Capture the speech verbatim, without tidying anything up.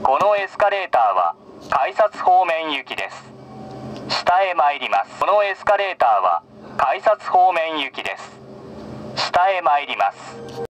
このエスカレーターは改札方面行きです。下へ参ります。このエスカレーターは改札方面行きです。下へ参ります。